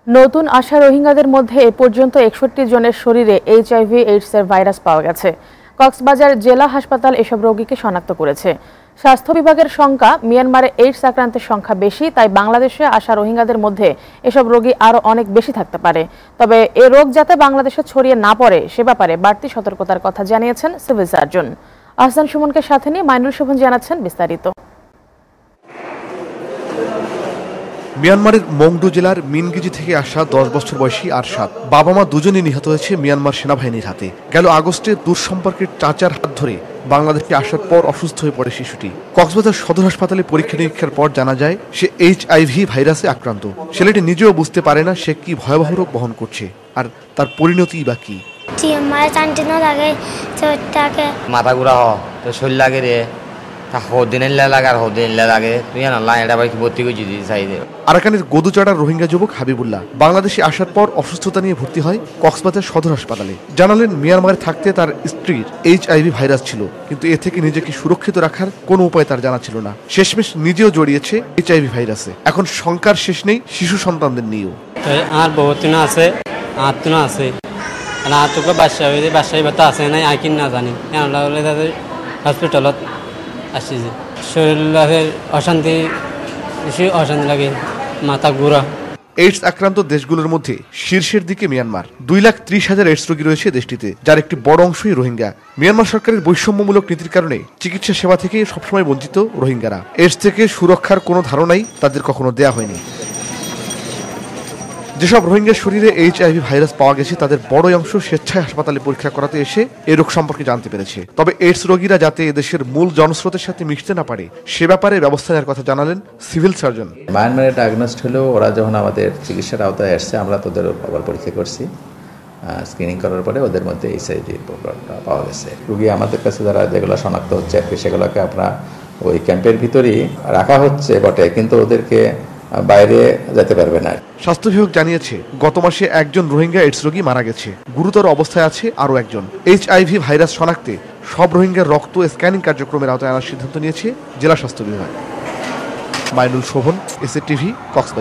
নতুন আসা রোহিঙ্গাদের মধ্যে এ পর্যন্ত ৬১ জনের শরীরে HIV/AIDS-এর ভাইরাস পাওয়া গেছে। কক্সবাজার জেলা হাসপাতাল এসব রোগীকে শনাক্ত করেছে। স্বাস্থ্য বিভাগের শঙ্কা, মিয়ানমারে এইডস আক্রান্তের সংখ্যা বেশি, তাই বাংলাদেশে আসা রোহিঙ্গাদের মধ্যে এসব রোগী আরও অনেক বেশি থাকতে পারে। তবে এ রোগ যাতে বাংলাদেশে ছড়িয়ে না পড়ে সে ব্যাপারে বাড়তি সতর্কতার কথা জানিয়েছেন সিভিল সার্জন। আহসান সুমনকে সাথে নিয়ে মাইনুল শোভন জানাচ্ছেন বিস্তারিত। মিয়ানমারের মংডু জেলার মিনগিজি থেকে আসা 10 বছর বয়সী আরশাদ বাবা মা দুজনেই নিহত হয়েছে মিয়ানমার সেনাবাহিনীর হাতে। গেল আগস্টে দূর সম্পর্কের চাচার হাত ধরে বাংলাদেশে আসার পর অসুস্থ হয়ে পড়ে শিশুটি। কক্সবাজার সদর হাসপাতালে পরীক্ষা নিরীক্ষার পর জানা যায় সে HIV ভাইরাসে আক্রান্ত। ছেলেটি নিজেও বুঝতে পারে না সে কি ভয়াবহ রোগ বহন করছে আর তার পরিণতি বা কি। মাথা ঘুরা তো শরীর লাগে রে আরাকানের গদুচাড়ার রোহিঙ্গা যুবক হাবিবুল্লাহ বাংলাদেশে আসার পর অসুস্থতা নিয়ে ভর্তি হয় কক্সবাজার সদর হাসপাতালে। জানালেন মিয়ানমারে থাকতে তার স্ত্রীর HIV ভাইরাস ছিল, কিন্তু এ থেকে নিজেকে সুরক্ষিত রাখার কোনো উপায় তার জানা ছিল না। শেষমেশ নিজেও জড়িয়েছে HIV ভাইরাসে। এখন শঙ্কার শেষ নেই শিশু সন্তানদের নিয়েও। আর বহুত আছে আত্মনা আছে বাসায় বাতা আছে নাই আইকিন না জানি তাদের হসপিটালত আসছে। শরীরের অশান্তি বেশি অশান্তি লাগে, মাথা ঘুরা। এইডস আক্রান্ত দেশগুলোর মধ্যে শীর্ষের দিকে মিয়ানমার। 2,30,000 এইডস রোগী রয়েছে দেশটিতে, যার একটি বড় অংশই রোহিঙ্গা। মিয়ানমার সরকারের বৈষম্যমূলক নীতির কারণে চিকিৎসা সেবা থেকে সবসময় বঞ্চিত রোহিঙ্গারা। এইডস থেকে সুরক্ষার কোনো ধারণাই তাদের কখনো দেয়া হয়নি। যেসব রোহিঙ্গার শরীরে HIV ভাইরাস পাওয়া গেছে তাদের বড় অংশ স্বেচ্ছায় হাসপাতালে পরীক্ষা করাতে এসে এই রোগ সম্পর্কে জানতে পেরেছে। তবে এইডস রোগীরা যাতে এদেশের মূল জনস্রোতের সাথে মিশতে না পারে সে ব্যাপারে ব্যবস্থা নেওয়ার কথা জানালেন সিভিল সার্জন। মায়ানমারে ডায়াগনোস্ট হলেও ওরা যখন আমাদের চিকিৎসার আওতায় আসছে আমরা তাদের আবার পরীক্ষা করছি। স্ক্রিনিং করার পরে ওদের মধ্যে HIV প্রবলেমটা পাওয়া গেছে। রোগী আমাদের কাছে যারা যেগুলো শনাক্ত হচ্ছে সেগুলোকে আমরা ওই ক্যাম্পের ভিতরেই রাখা হচ্ছে বটে, কিন্তু ওদেরকে বাইরে যেতে পারবে না। স্বাস্থ্য বিভাগ জানিয়েছে গত মাসে একজন রোহিঙ্গা এইডস রোগী মারা গেছে। গুরুতর অবস্থায় আছে আরও একজন। HIV ভাইরাস শনাক্তে সব রোহিঙ্গার রক্ত স্ক্যানিং কার্যক্রমের আওতায় আনার সিদ্ধান্ত নিয়েছে জেলা স্বাস্থ্য বিভাগ। Mainul Shovon, SA TV, Cox's Bazar.